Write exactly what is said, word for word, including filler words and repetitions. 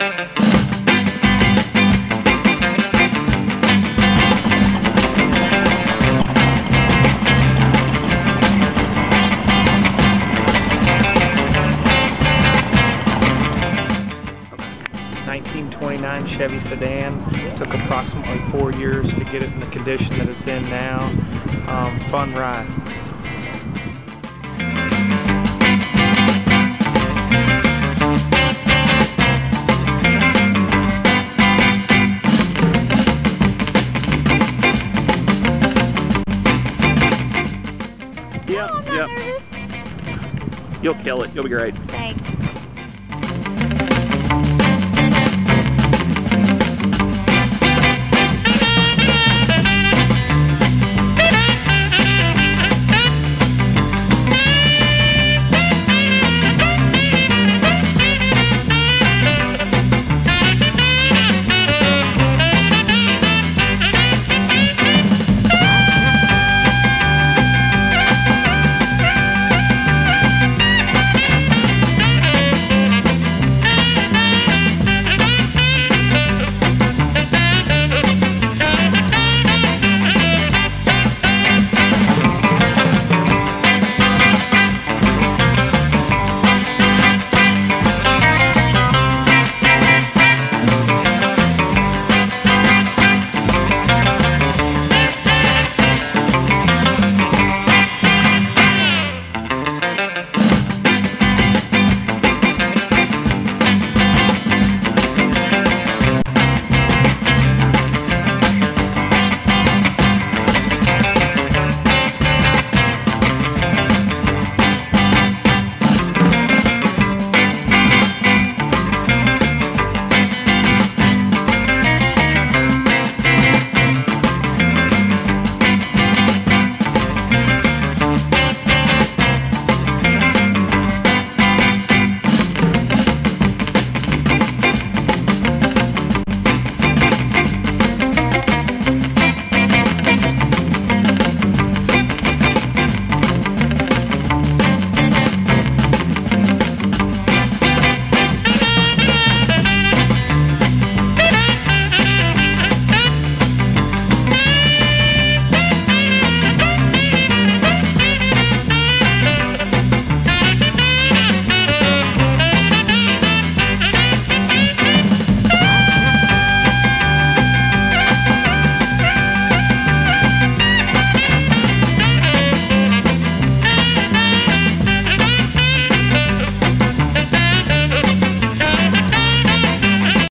nineteen twenty-nine Chevy Sedan. Took approximately four years to get it in the condition that it's in now. Um, fun ride. Yep, oh, yep. You'll kill it. You'll be great. Thanks.